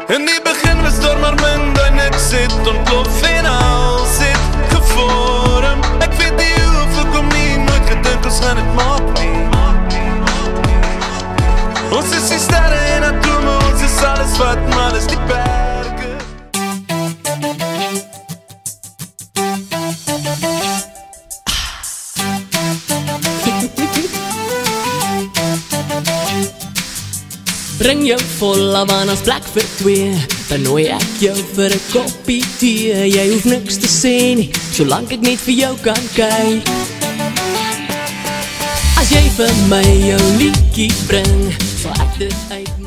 In die begin was daar maar min dat niks het ontplof en alles het gevorm. Ek weet nie hoeveel kom nie, nooit gedink ons gaan het maak nie. Ons is die sterre en atome, ons is alles wat, maar is die berge. Bring jou vol Havanas plek vir twee, dan nooi ek jou vir 'n koppie tee. Jy hoef niks te sê nie, solank ek net vir jou kan kyk. As jy vir my jou liedjie bring, sal ek dit uit